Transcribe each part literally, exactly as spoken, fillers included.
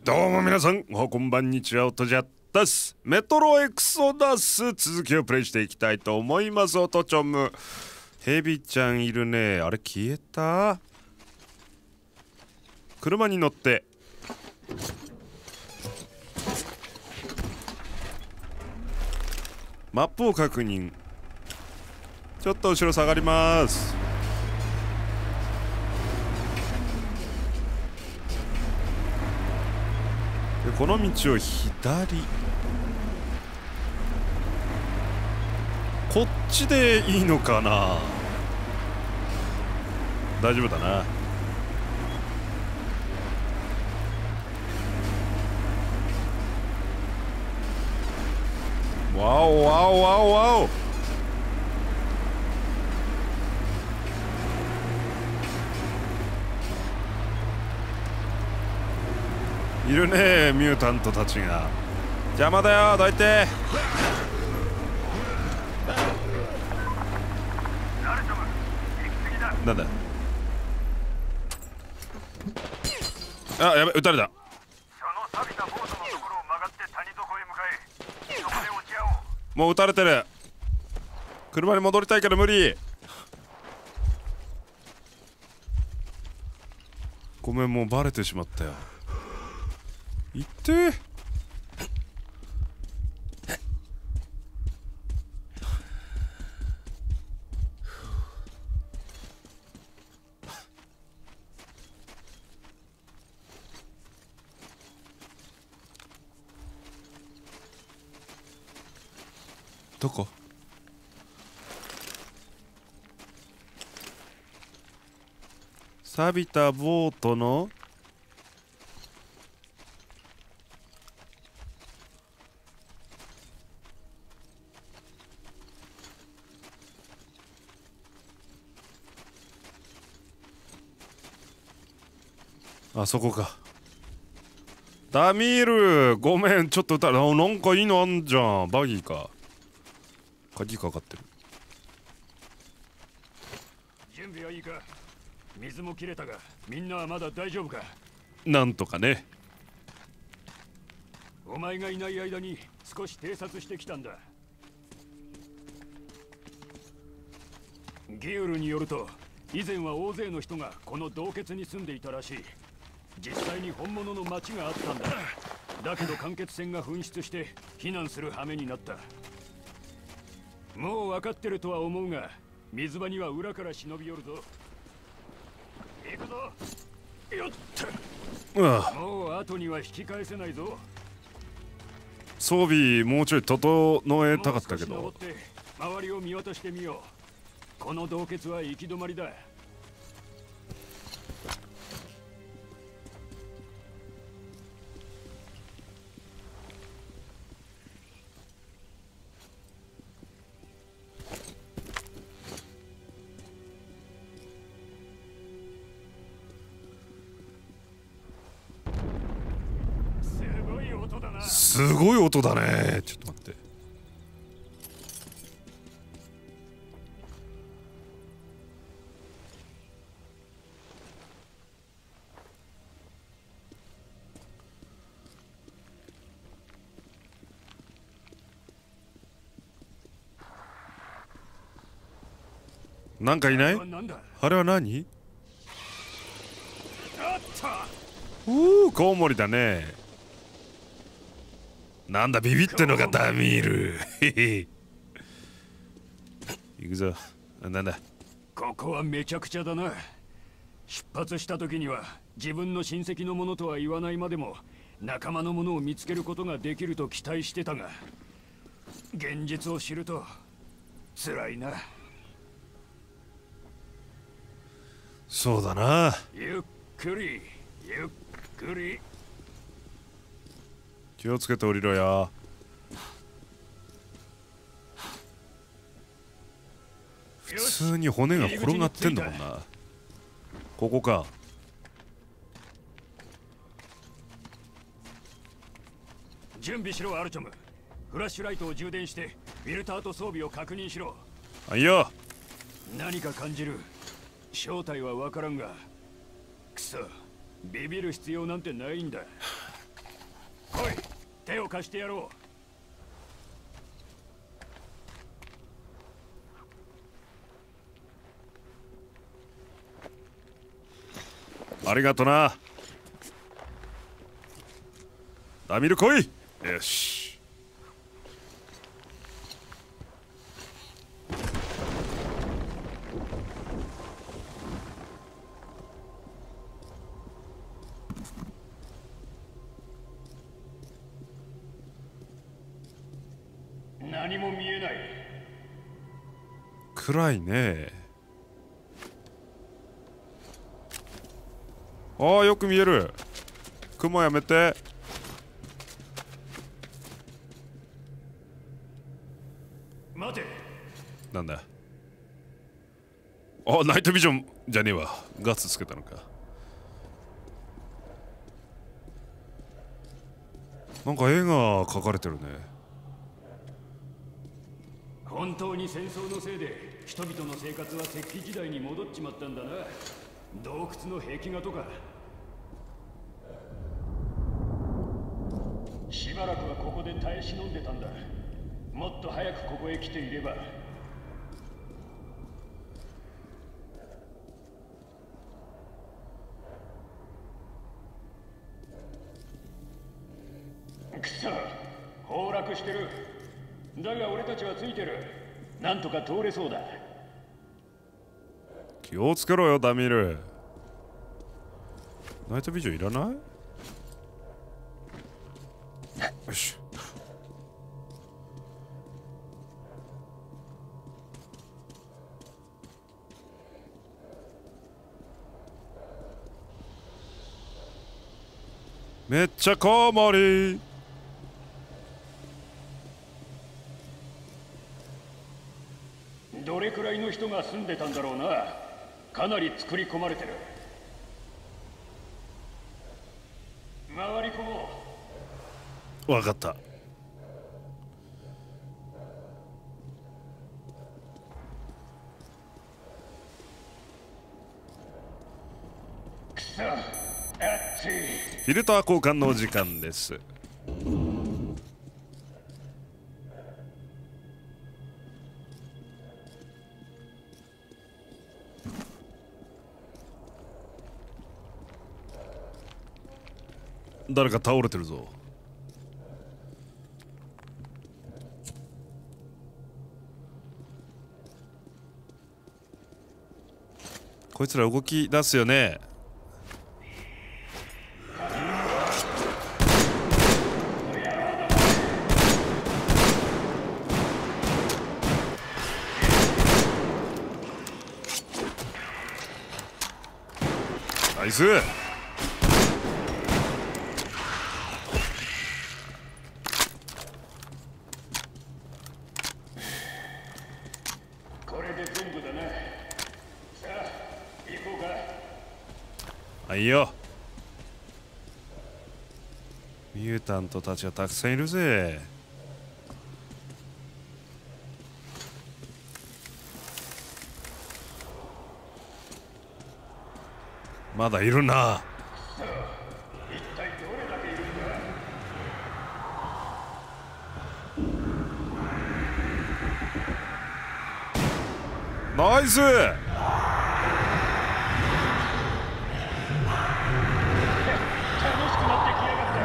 どうも皆さん、おはこんばんにちは、おとじゃったっす。メトロエクソダス続きをプレイしていきたいと思います。おとちょむヘビちゃんいるね。あれ消えた。車に乗ってマップを確認。ちょっと後ろ下がります。でこの道を左、こっちでいいのかな。大丈夫だな。わおわおわおわお。いるねミュータントたちが。邪魔だよ、どいて。なんだ。あ、やべ、撃たれた。もう撃たれてる。車に戻りたいけど無理。ごめん、もうバレてしまったよ。いってー。どこ？錆びたボートのあそこか。ダミール、ごめん、ちょっと歌う。あ、なんかいいのあんじゃん。バギーか。鍵かかってる。 準備はいいか。水も切れたが、みんなはまだ大丈夫か。 なんとかね。 お前がいない間に少し偵察してきたんだ。ギウルによると、以前は大勢の人がこの洞穴に住んでいたらしい。実際に本物の町があったんだ。だけど間欠泉が噴出して避難する羽目になった。もう分かってるとは思うが、水場には裏から忍び寄るぞ。行くぞ。よっと。 うわ、 もう後には引き返せないぞ。 装備もうちょい整えたかったけど。 もう少し登って周りを見渡してみよう。この洞穴は行き止まりだ。 すごい音だね。ちょっと待って。なんかいない？あれは何？おお、コウモリだね。なんだ、ビビってんのかダミール。行くぞ。なんだ。 ここはめちゃくちゃだな。出発した時には自分の親戚のものとは言わないまでも仲間のものを見つけることができると期待してたが、現実を知ると辛いな。 そうだな。 ゆっくりゆっくり。 気をつけて降りろよ。普通に骨が転がってんだもんな。ここか。 準備しろアルチョム。フラッシュライトを充電してフィルターと装備を確認しろ。 はいよ。 何か感じる。正体は分からんが、くそ、ビビる必要なんてないんだ。 来い、手を貸してやろありがとな。ダミル来い。よし。 う。何も見えない。 暗いね。ああ、よく見える。雲やめて。 待て。 なんだ。あ、ナイトビジョンじゃねえわ。ガツつけたのか。なんか絵が描かれてるね。 本当に戦争のせいで人々の生活は石器時代に戻っちまったんだな。洞窟の壁画とか。しばらくはここで耐え忍んでたんだ。もっと早くここへ来ていれば。くそ、崩落してる。だが俺たちはついてる。なんとか通れそうだ。 気をつけろよ、ダミル。ナイトビジョンいらない？よし。めっちゃコウモリ。 どれくらいの人が住んでたんだろうな。かなり作り込まれてる。回り込もう。わかった。 くそ、あっちい。 フィルター交換のお時間です。誰か倒れてるぞ。こいつら動き出すよね。ナイス。 これで全部だな。さあ行こうか。 はいよ。ミュータントたちがたくさんいるぜ。まだいるな。 一体どれだけいるんだ。 ナイス。 楽しくなってきやがった。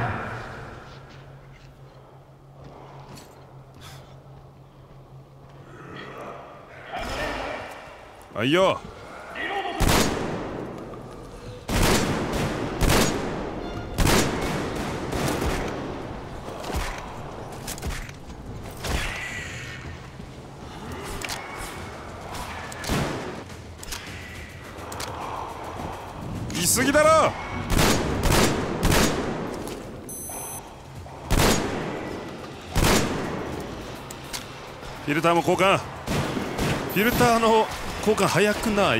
はいよ。言い過ぎだろ。フィルターも交換。フィルターの交換早くない？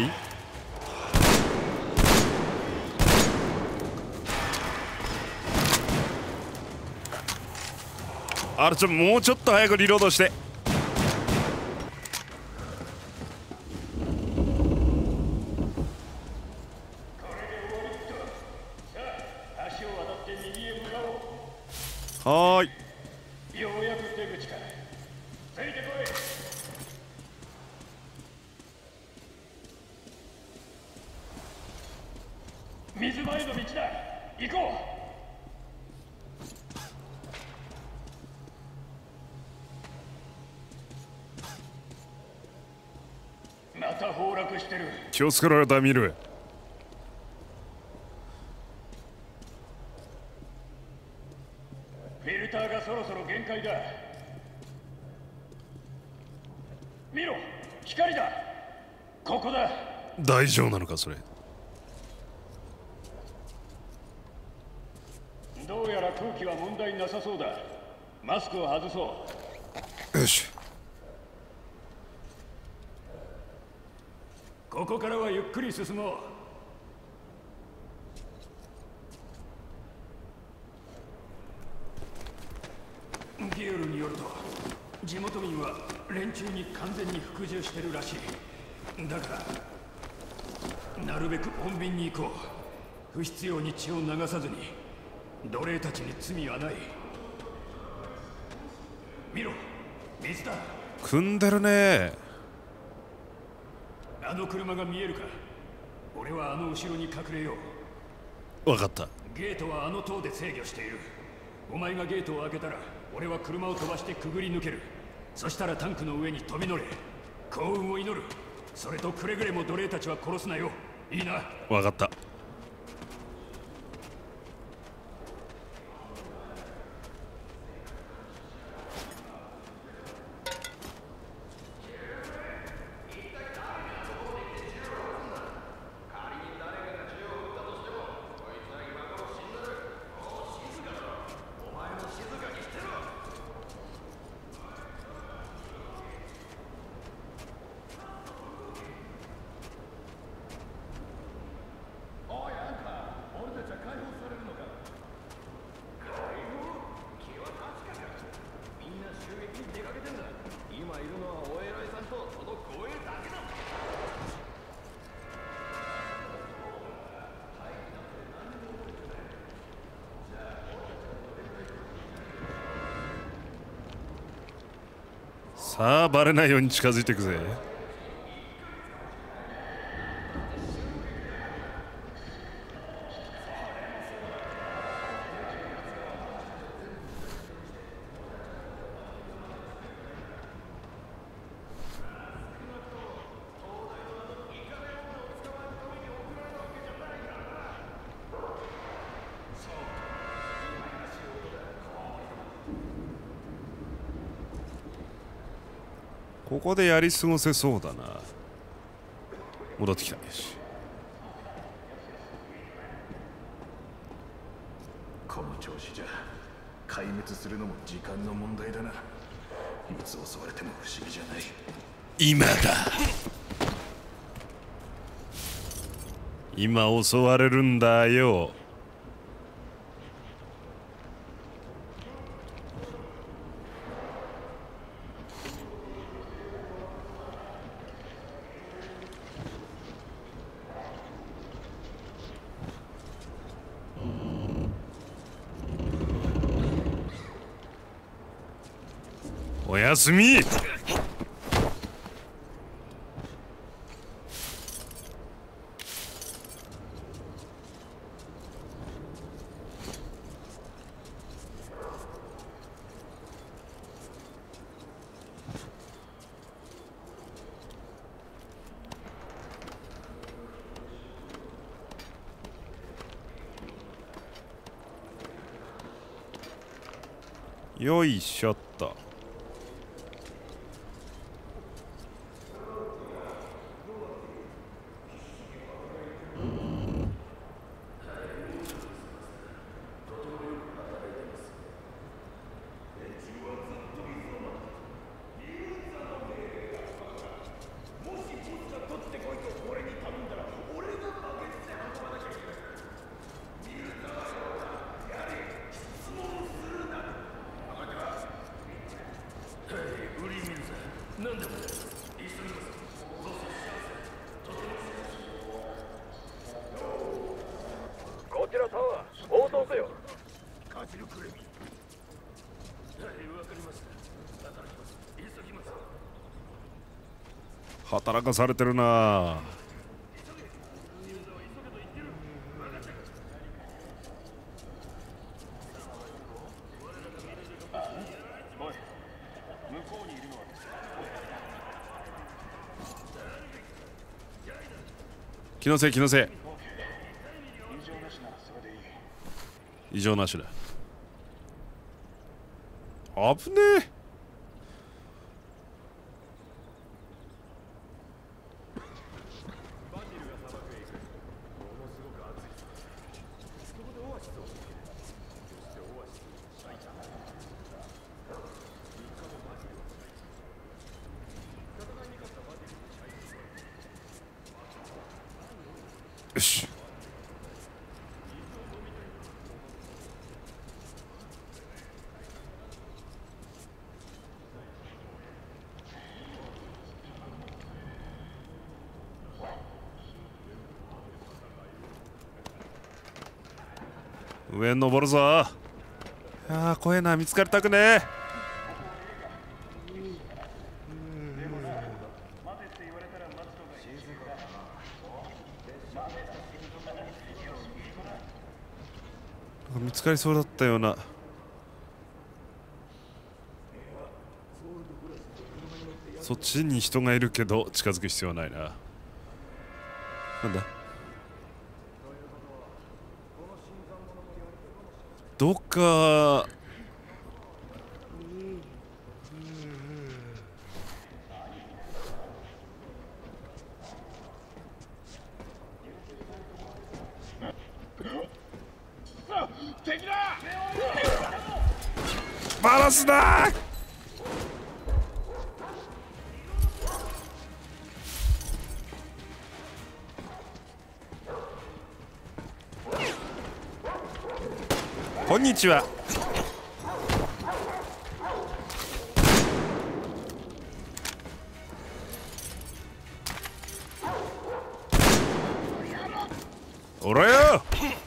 あれちょもうちょっと早くリロードして。 はーい。 ようやく出口か。ついてこい。水前の道だ。行こう。また崩落してる。 気をつけろよダミル。 フィルターがそろそろ限界だ。見ろ、光だ。ここだ。 大丈夫なのかそれ。 どうやら空気は問題なさそうだ。マスクを外そう。よし。 ここからはゆっくり進もう。ギエルによると地元民は連中に完全に服従してるらしい。だからなるべく穏便に行こう。不必要に血を流さずに。奴隷たちに罪はない。見ろ、水だ。 組んでるね。 あの車が見えるか。俺はあの後ろに隠れよう。分かった。 ゲートはあの塔で制御している。お前がゲートを開けたら俺は車を飛ばしてくぐり抜ける。そしたらタンクの上に飛び乗れ。幸運を祈る。それとくれぐれも奴隷たちは殺すなよ。いいな。 分かった。さあバレないように近づいていくぜ。ここでやり過ごせそうだな。戻ってきた。よし。 この調子じゃ壊滅するのも時間の問題だな。いつ襲われても不思議じゃない。 今だ。今襲われるんだよ。おやすみ。よいしょっと。 こちらタワー、応答せよ。 カジルクレミ働かされてるな。気のせい気のせい。異常なしだ。危ねえ。よし。上に登るぞ。ああ怖えな、見つかりたくねえ。見つかりそうだったような。そっちに人がいるけど近づく必要はないな。なんだ、どっかバラスだ。こんにちは。おらよ。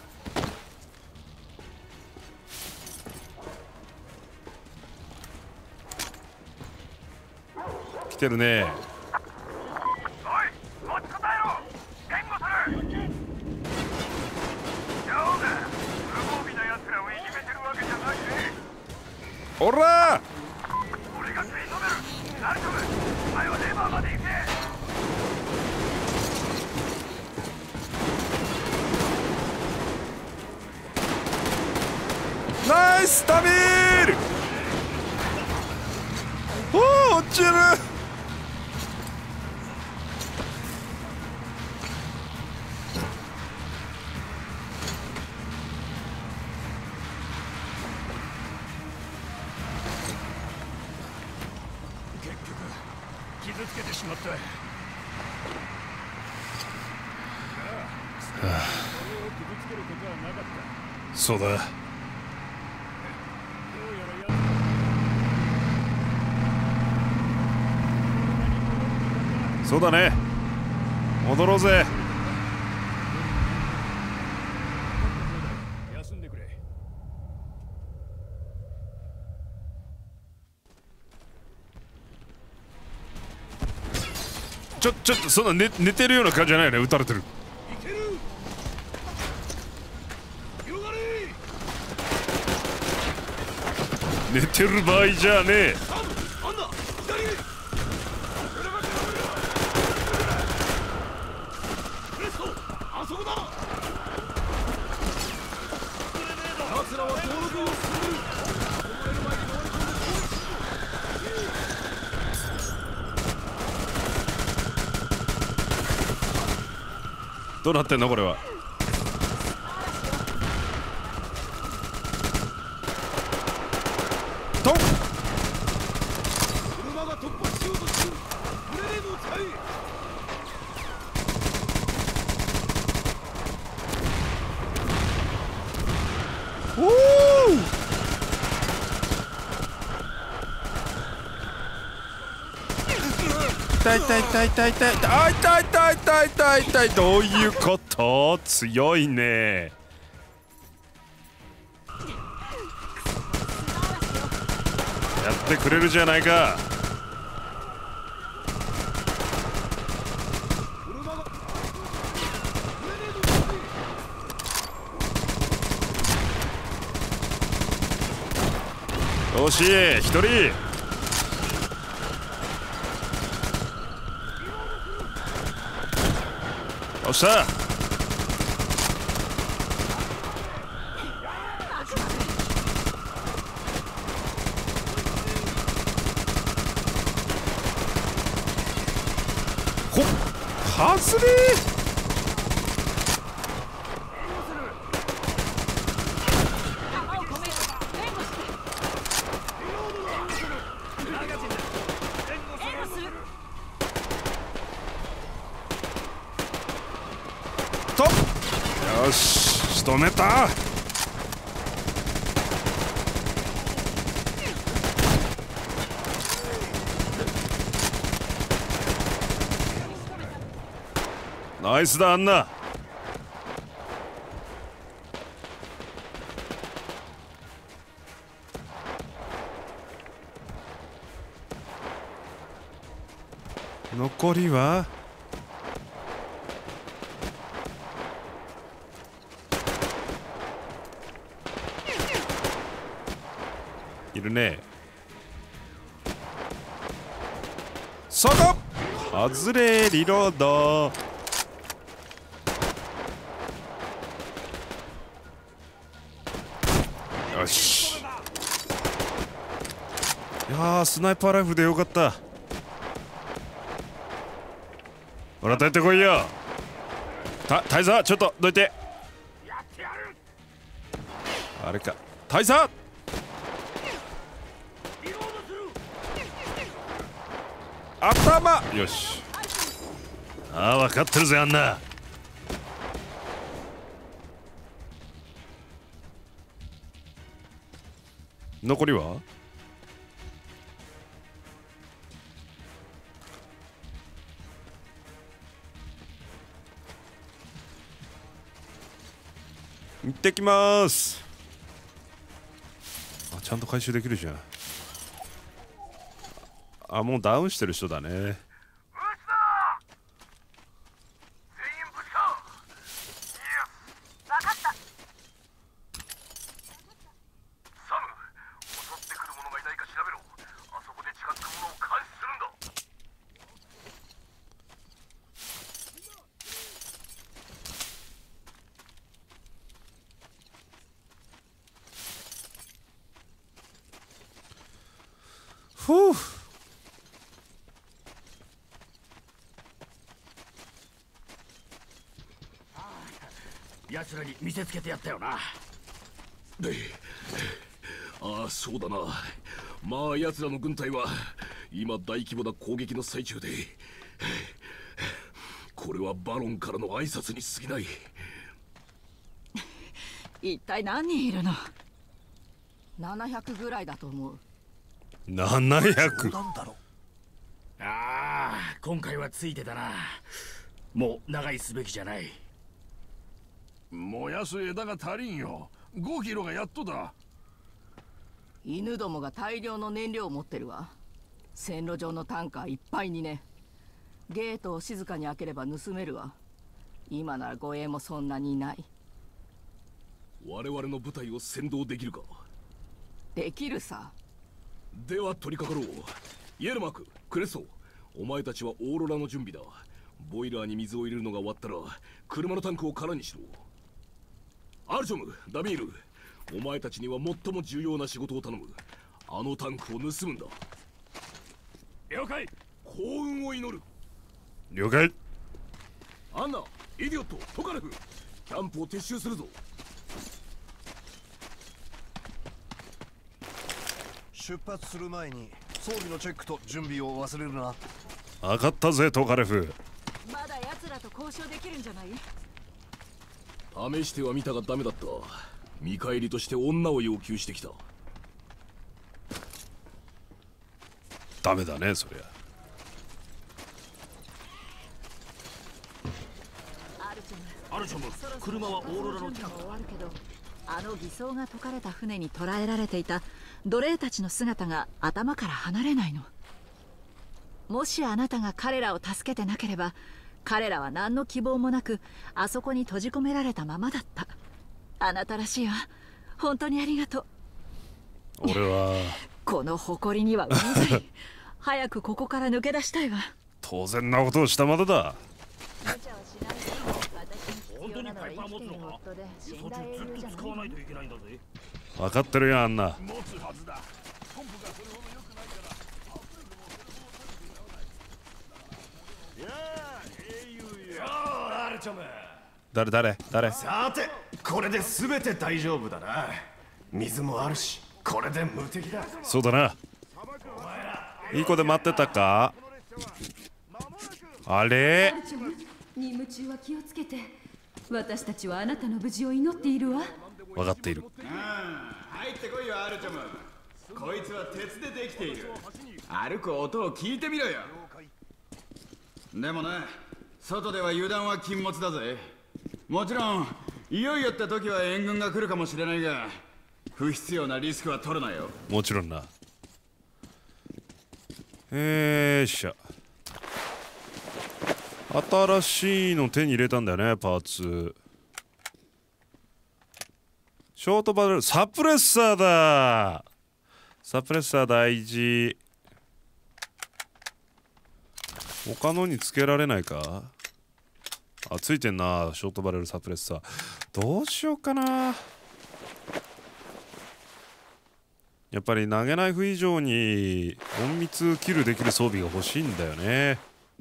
来てるね。おらー。俺が食い止める。大丈夫。はよレバーまで行け。ナイスタミール。おお落ちる。 傷つけてしまった。 そうだ。そうだね。戻ろうぜ。 休んでくれ。 ちょちょっとそんな寝寝てるような感じじゃないよね。撃たれてる。寝てる場合じゃねえ。どうなってんのこれは。トン。車が突破しようとしてる。グレネードを使え。おお。痛い痛い痛い痛い痛い痛い痛い痛い痛い痛い痛い。どういうこと？強いね。 ってくれるじゃないか。よし一人。よっしゃ。ほっ外れ。とよし仕留めた。ナイスだアンナ。残りはいるね。そこ外れ。リロード。よし。いやースナイパーライフルでよかった。ほら帰ってこいよ。た大佐ちょっとどいて。あれか大佐。頭よし。ああ分かってるぜあんな。残りは行ってきます。あちゃんと回収できるじゃん。あもうダウンしてる人だね。ふう。 奴らに見せつけてやったよな。 で、ああそうだな。まあ奴らの軍隊は今大規模な攻撃の最中で、これはバロンからの挨拶に過ぎない。 一体何人いるの？ななひゃくぐらいだと思う。 ななひゃく。 ああ今回はついてたな。もう長居すべきじゃない。 燃やす枝が足りんよ。ごキロがやっとだ。 犬どもが大量の燃料を持ってるわ。線路上のタンカーいっぱいにね。ゲートを静かに開ければ盗めるわ。今なら護衛もそんなにいない。 我々の部隊を先導できるか？ できるさ。 では取り掛かろう。イエルマーク、クレスト、お前たちはオーロラの準備だ。ボイラーに水を入れるのが終わったら車のタンクを空にしろ。アルチョム、ダミール、お前たちには最も重要な仕事を頼む。あのタンクを盗むんだ。 了解。 幸運を祈る。 了解。 アンナ、イディオット、トカレフ、キャンプを撤収するぞ。 出発する前に装備のチェックと準備を忘れるな。 分かったぜトカレフ。 まだ奴らと交渉できるんじゃない？ 試してはみたがダメだった。見返りとして女を要求してきた。 ダメだねそりゃ。 アルチョム、車はオーロラの近く。 あの偽装が解かれた船に捕らえられていた奴隷たちの姿が頭から離れないの。もしあなたが彼らを助けてなければ、彼らは何の希望もなくあそこに閉じ込められたままだった。あなたらしいわ。本当にありがとう。 俺はこの誇りにはうるさい。早くここから抜け出したいわ。 当然なことをしたまでだ。 本当にパイパー持つのか？そっちずっと使わないといけないんだぜ。 分かってるよ、あんな。 持つはずだ。ポンプがそれほど良くないから。いやー、英雄よ。アルチョム。 誰誰誰？ さて、これで全て大丈夫だな。水もあるし、これで無敵だ。 そうだな。いい子で待ってたか？あれ？ アルチョム、任務中は気をつけて。私たちはあなたの無事を祈っているわ。 分かっている。 うん、入ってこいよアルチョム。こいつは鉄でできている。歩く音を聞いてみろよ。でもな、外では油断は禁物だぜ。もちろんいよいよって時は援軍が来るかもしれないが、不必要なリスクは取るなよ。 もちろんな。えーしゃ。新しいの手に入れたんだよね、パーツ。ショートバレル、サプレッサーだ。サプレッサー大事。他のにつけられないか？あ、ついてんな、ショートバレルサプレッサー。どうしようかな。やっぱり投げナイフ以上に隠密キルできる装備が欲しいんだよね。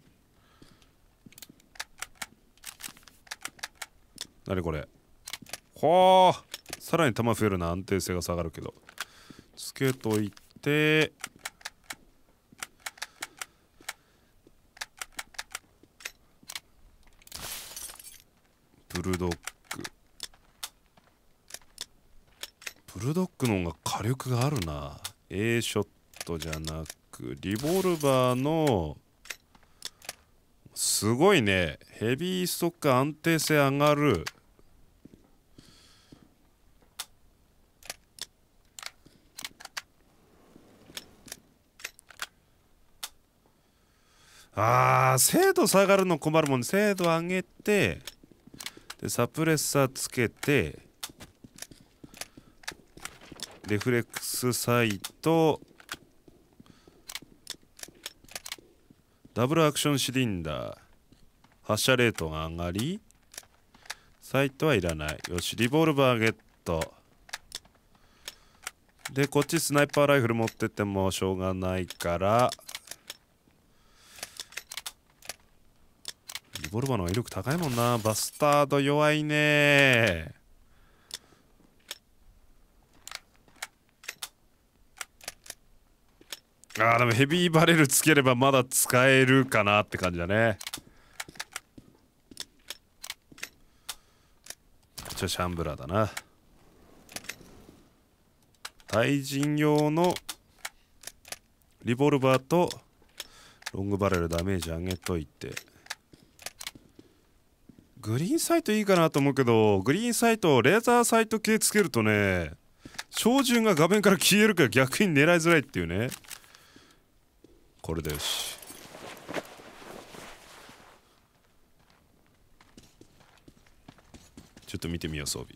何これ？はあ、さらに弾増えるな。安定性が下がるけどつけといて、ブルドッグブルドッグの方が火力があるな。 A ショットじゃなくリボルバーのすごいね。ヘビーストック安定性上がる。あー、精度下がるの困るもんね。精度上げてでサプレッサーつけてレフレックスサイトダブルアクションシリンダー発射レートが上がりサイトはいらない。よし、リボルバーゲットでこっちスナイパーライフル持ってってもしょうがないからリボルバーの方が威力高いもんな。バスタード弱いね。あーでもヘビーバレルつければまだ使えるかなって感じだね。じゃあシャンブラーだな。対人用のリボルバーとロングバレルダメージ上げといて、グリーンサイトいいかなと思うけど、グリーンサイトレーザーサイト系つけるとね、照準が画面から消えるから逆に狙いづらいっていうね。これでよし。ちょっと見てみよう装備。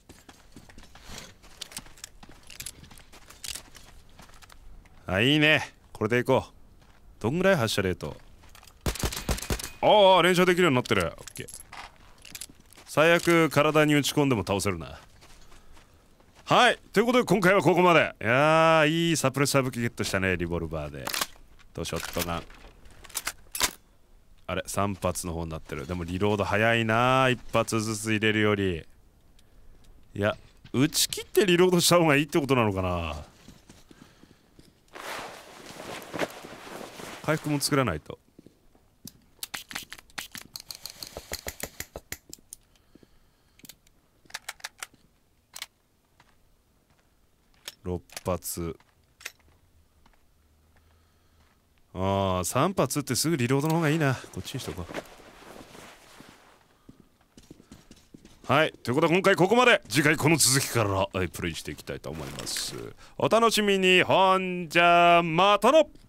あ、いいね。これでいこう。どんぐらい発射レート？ああ、連射できるようになってる。オッケー。最悪体に打ち込んでも倒せるな。はい、ということで今回はここまで。いやー、いいサプレッサー武器ゲットしたね。リボルバーでとショットガン。あれさん発の方になってる。でもリロード早いないっ発ずつ入れるより。いや、打ち切ってリロードした方がいいってことなのかな。回復も作らないと。ろっ発。ああ、さん発ってすぐリロードの方がいいな。こっちにしとこう。 はい、ということで今回ここまで。次回この続きからプレイしていきたいと思います。お楽しみに。ほんじゃまたの。